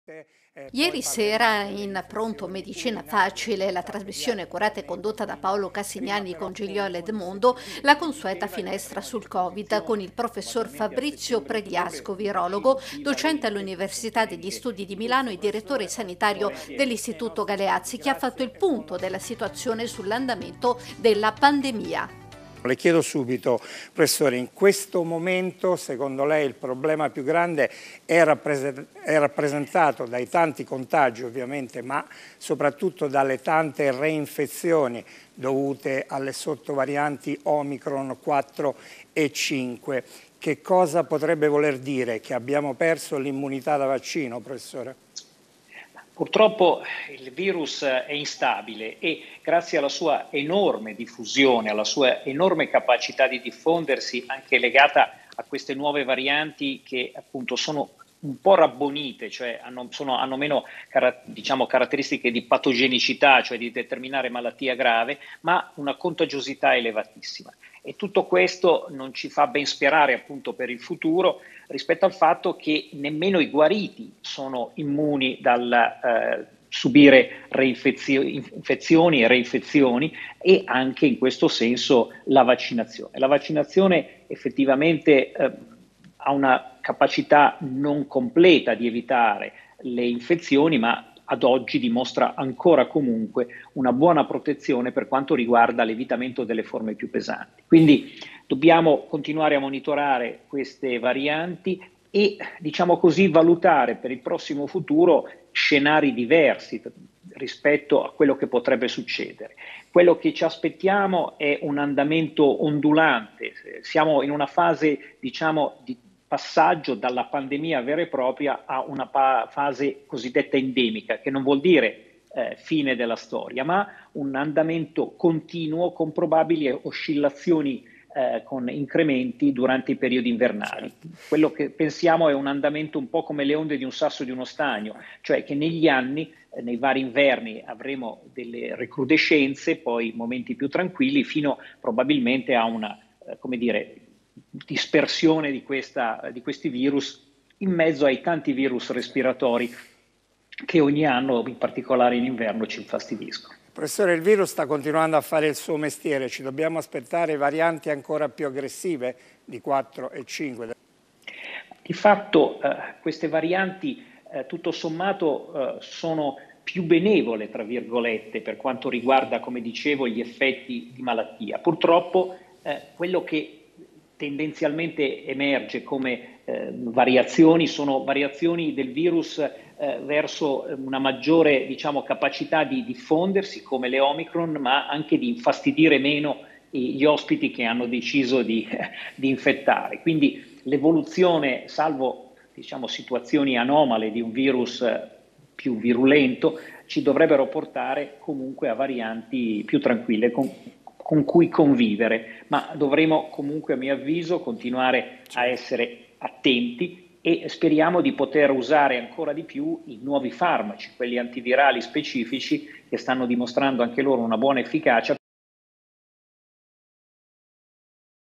Ieri sera in Pronto Medicina Facile, la trasmissione curata e condotta da Paolo Cassignani con Gigliola Edmondo, la consueta finestra sul Covid con il professor Fabrizio Pregliasco, virologo, docente all'Università degli Studi di Milano e direttore sanitario dell'Istituto Galeazzi, che ha fatto il punto della situazione sull'andamento della pandemia. Le chiedo subito, professore, in questo momento secondo lei il problema più grande è rappresentato dai tanti contagi ovviamente, ma soprattutto dalle tante reinfezioni dovute alle sottovarianti Omicron 4 e 5. Che cosa potrebbe voler dire? Che abbiamo perso l'immunità da vaccino, professore? Purtroppo il virus è instabile e grazie alla sua enorme diffusione, alla sua enorme capacità di diffondersi, anche legata a queste nuove varianti che appunto sono un po' rabbonite, cioè hanno meno caratteristiche di patogenicità, cioè di determinare malattia grave, ma una contagiosità elevatissima. E tutto questo non ci fa ben sperare appunto per il futuro, rispetto al fatto che nemmeno i guariti sono immuni dal subire infezioni e reinfezioni, e anche in questo senso la vaccinazione. La vaccinazione effettivamente ha una capacità non completa di evitare le infezioni, ma ad oggi dimostra ancora comunque una buona protezione per quanto riguarda l'evitamento delle forme più pesanti. Quindi dobbiamo continuare a monitorare queste varianti e, diciamo così, valutare per il prossimo futuro scenari diversi rispetto a quello che potrebbe succedere. Quello che ci aspettiamo è un andamento ondulante, siamo in una fase, diciamo, di passaggio dalla pandemia vera e propria a una fase cosiddetta endemica, che non vuol dire fine della storia, ma un andamento continuo con probabili oscillazioni con incrementi durante i periodi invernali. Quello che pensiamo è un andamento un po' come le onde di un sasso di uno stagno, cioè che negli anni, nei vari inverni, avremo delle recrudescenze, poi momenti più tranquilli, fino probabilmente a una, come dire, dispersione di questi virus in mezzo ai tanti virus respiratori che ogni anno, in particolare in inverno, ci infastidiscono. Professore, il virus sta continuando a fare il suo mestiere, ci dobbiamo aspettare varianti ancora più aggressive di 4 e 5? Di fatto queste varianti tutto sommato sono più benevole, tra virgolette, per quanto riguarda, come dicevo, gli effetti di malattia. Purtroppo quello che tendenzialmente emerge come variazioni sono variazioni del virus verso una maggiore, diciamo, capacità di diffondersi come le Omicron, ma anche di infastidire meno gli ospiti che hanno deciso di infettare. Quindi l'evoluzione, salvo, diciamo, situazioni anomale di un virus più virulento, ci dovrebbero portare comunque a varianti più tranquille con cui convivere, ma dovremo comunque, a mio avviso, continuare a essere attenti e speriamo di poter usare ancora di più i nuovi farmaci, quelli antivirali specifici, che stanno dimostrando anche loro una buona efficacia